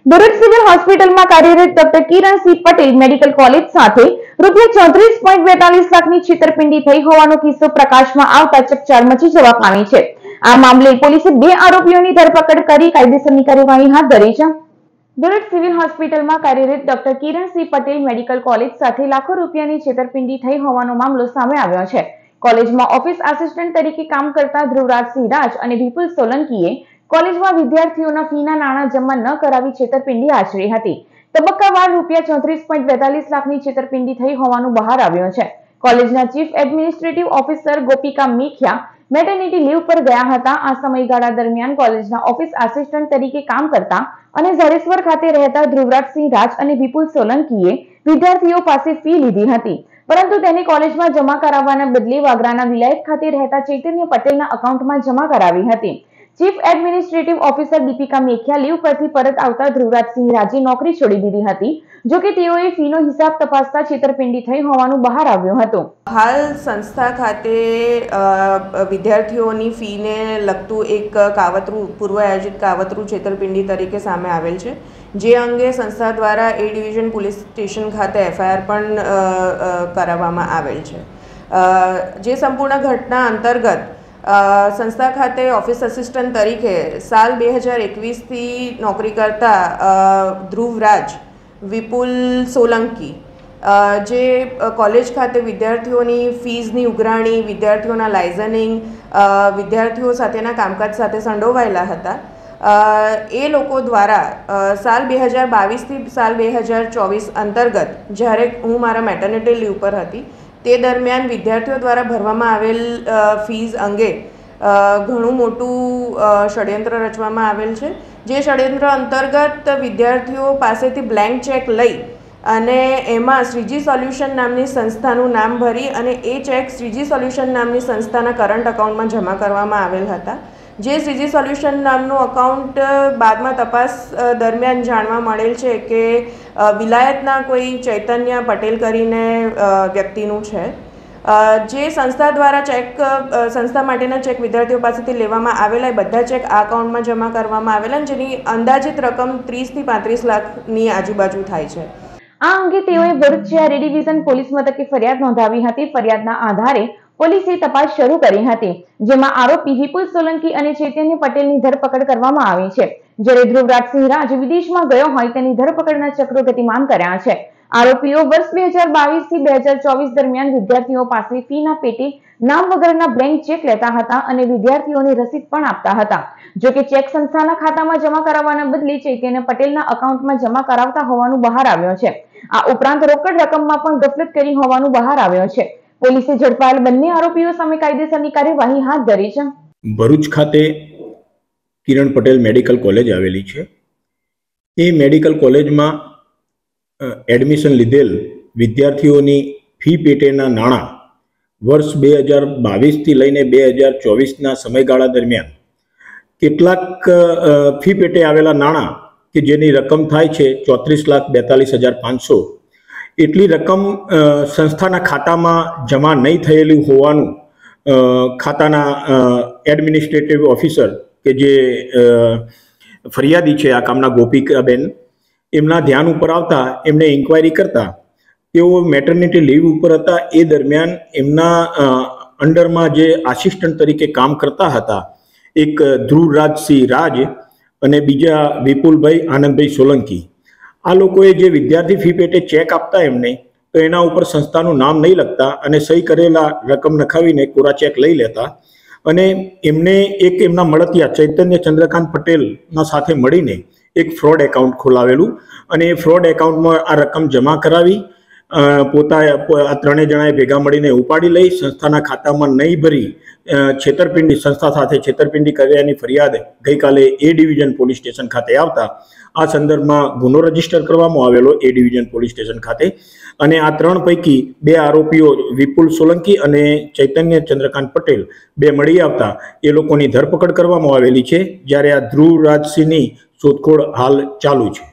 Bharuch civil હોસ્પિટલમાં કાર્યરત doctor Kiran C Patel medical college સાથે ₹34.42 લાખની છેતરપિંડી થઈ હોવાનો કિસ્સો પ્રકાશમાં આવતા ચકચાર મચી જવા પામી છે। આ મામલે પોલીસે 2 આરોપીઓની ધરપકડ કરી કાયદેસરની કાર્યવાહી હાથ ધરી છે। ભરૂચ સિવિલ હોસ્પિટલમાં કાર્યરત doctor Kiran C Patel medical college સાથે લાખો રૂપિયાની છેતરપિંડી થઈ હોવાનો મામલો સામે આવ્યો છે। કોલેજમાં ઓફિસ આસિસ્ટન્ટ તરીકે કામ કરતા ધ્રુવરાજસિંહ રાજ અને વિપુલ સોલંકીએ કોલેજમાં વિદ્યાર્થીઓના ફીના નાણાં જમા ન કરાવી છેતરપિંડી આચરી હતી। તબક્કાવાર ₹34.42 લાખની છેતરપિંડી થઈ હોવાનું બહાર આવ્યું છે। કોલેજના chief administrative officer Gopika Mekhiya maternity leave પર ગયા હતા। આ સમયગાળા દરમિયાન કોલેજના ઓફિસ આસિસ્ટન્ટ તરીકે કામ કરતા અને ઝરેશ્વર ખાતે રહેતા ધ્રુવરાજસિંહ રાજ અને વિપુલ સોલંકીએ વિદ્યાર્થીઓ પાસે ફી લીધી હતી, પરંતુ તેને કોલેજમાં જમા કરાવવાના બદલે વાગરાના વિલાયત ખાતે રહેતા ચૈતન્ય પટેલના એકાઉન્ટમાં જમા કરાવી હતી। Chief administrative officer Deepika Mekhiya leave પરથી પરત આવતા ધ્રુવરાજસિંહ રાજે નોકરી છોડી દીધી હતી। જો કે તેઓએ ફીનો હિસાબ તપાસતા છેતરપિંડી થઈ હોવાનું બહાર આવ્યું હતું। હાલ સંસ્થા ખાતે વિદ્યાર્થીઓની ફીને લગતું એક કાવતરું પૂર્વ આયોજિત કાવતરું છેતરપિંડી તરીકે સામે આવેલ છે, જે અંગે સંસ્થા દ્વારા એ ડિવિઝન પોલીસ સ્ટેશન ખાતે FIR પણ કરાવવામાં આવેલ છે। જે સંપૂર્ણ ઘટના અંતર્ગત સંસ્થા ખાતે ઓફિસ આસિસ્ટન્ટ તરીકે સાલ 2021થી નોકરી કરતા ધ્રુવરાજ વિપુલ સોલંકી જે કોલેજ ખાતે વિદ્યાર્થીઓની ફીઝની ઉઘરાણી, વિદ્યાર્થીઓના લાઇઝનિંગ, વિદ્યાર્થીઓ સાથેના કામકાજ સાથે સંડોવાયેલા હતા। એ લોકો દ્વારા સાલ 2022થી સાલ 2024 અંતર્ગત જ્યારે હું મારા મેટર્નિટી લીવ પર હતી તે દરમિયાન વિદ્યાર્થીઓ દ્વારા ભરવામાં આવેલ ફીઝ અંગે ઘણું મોટું ષડયંત્ર રચવામાં આવેલ છે। જે ષડયંત્ર અંતર્ગત વિદ્યાર્થીઓ પાસેથી બ્લેન્ક ચેક લઈ અને એમાં શ્રીજી સોલ્યુશન નામની સંસ્થાનું નામ ભરી અને એ ચેક શ્રીજી સોલ્યુશન નામની સંસ્થાના કરંટ એકાઉન્ટમાં જમા કરવામાં આવેલ હતા। જે શ્રીજી સોલ્યુશન નામનું એકાઉન્ટ બાદમાં તપાસ દરમિયાન જાણવા મળેલ છે કે વિલાયતના કોઈ ચૈતન્ય પટેલ કરીને વ્યક્તિનું છે। જે સંસ્થા દ્વારા સંસ્થા માટેના ચેક વિદ્યાર્થીઓ પાસેથી લેવામાં આવેલા એ બધા ચેક આ એકાઉન્ટમાં જમા કરવામાં આવેલા, જેની અંદાજિત રકમ 30 થી 35 લાખની આજુબાજુ થાય છે। આ અંગે તેઓએ ભરૂચ શહેર ડિવિઝન પોલીસ મથકે ફરિયાદ નોંધાવી હતી। ફરિયાદના આધારે પોલીસે તપાસ શરૂ કરી હતી, જેમાં આરોપી વિપુલ સોલંકી અને ચૈતન્ય પટેલની ધરપકડ કરવામાં આવી છે, જ્યારે ધ્રુવરાજસિંહ રાજ વિદેશમાં ગયો હોય તેની ધરપકડના ચક્રો ગતિમાન કર્યા છે। આરોપીઓ વર્ષ 2022 થી 2024 દરમિયાન વિદ્યાર્થીઓ પાસે ફીના પેટે નામ વગરના બ્લેન્ક ચેક લેતા હતા અને વિદ્યાર્થીઓને રસીદ પણ આપતા હતા। જો કે ચેક સંસ્થાના ખાતામાં જમા કરાવવાના બદલે ચૈતન્ય પટેલના એકાઉન્ટમાં જમા કરાવતા હોવાનું બહાર આવ્યું છે। આ ઉપરાંત રોકડ રકમમાં પણ ગફલત કરી હોવાનું બહાર આવ્યું છે। પોલીસે ઝડપાયેલ બંને આરોપીઓ સામે કાયદેસરની કાર્યવાહી હાથ ધરી છે। ભરૂચ ખાતે કિરણ પટેલ મેડિકલ કોલેજ આવેલી છે। એ મેડિકલ કોલેજમાં એડમિશન લીધેલ વિદ્યાર્થીઓની ફી પેટેના નાણાં વર્ષ 2022થી લઈને 2024ના સમયગાળા દરમિયાન કેટલાક ફી પેટે આવેલા નાણાં કે જેની રકમ થાય છે 34,42,500 એટલી રકમ સંસ્થાના ખાતામાં જમા નહીં થયેલી હોવાનું ખાતાના એડમિનિસ્ટ્રેટિવ ઓફિસર કે જે ફરિયાદી છે આ કામના ગોપિકાબેન એમના ધ્યાન ઉપર આવતા એમણે ઇન્ક્વાયરી કરતા તેઓ મેટર્નિટી લીવ ઉપર હતા। એ દરમિયાન એમના અંડરમાં જે આસિસ્ટન્ટ તરીકે કામ કરતા હતા એક ધ્રુવરાજસિંહ રાજ અને બીજા વિપુલભાઈ આનંદભાઈ સોલંકી, આ લોકોએ જે વિદ્યાર્થી ફી પેટે ચેક આપતા એમને તો એના ઉપર સંસ્થાનું નામ નહીં લખતા અને સહી કરેલા રકમ નખાવીને કોરા ચેક લઈ લેતા અને એમને એક એમના મળતિયા ચૈતન્ય ચંદ્રકાંત પટેલના સાથે મળીને એક ફ્રોડ એકાઉન્ટ ખોલાવેલું અને એ ફ્રોડ એકાઉન્ટમાં આ રકમ જમા કરાવી આ ત્રણેય જણાએ ભેગા મળીને ઉપાડી લઈ સંસ્થાના ખાતામાં નહીં ભરી સંસ્થા સાથે છેતરપિંડી કર્યાની ફરિયાદ ગઈકાલે એ ડિવિઝન પોલીસ સ્ટેશન ખાતે આવતા આ સંદર્ભમાં ગુનો રજીસ્ટર કરવામાં આવેલો એ ડિવિઝન પોલીસ સ્ટેશન ખાતે અને આ 3 પૈકી 2 આરોપીઓ વિપુલ સોલંકી અને ચૈતન્ય ચંદ્રકાંત પટેલ 2 મળી આવતા એ લોકોની ધરપકડ કરવામાં આવેલી છે, જ્યારે આ ધ્રુવરાજસિંહની શોધખોળ હાલ ચાલુ છે।